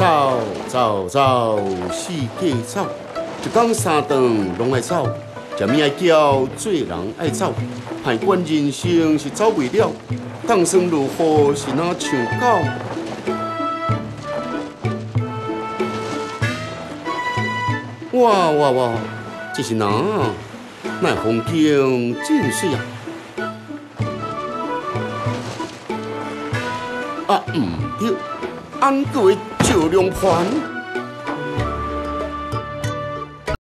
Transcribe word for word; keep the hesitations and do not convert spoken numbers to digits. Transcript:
走走走，四界走，一天三顿拢爱走，食物爱叫，做人爱走，歹管人生是走袂了，当生如何是哪像狗？哇哇哇！这是哪？那风景真水啊！啊，唔对，安个会照亮盘。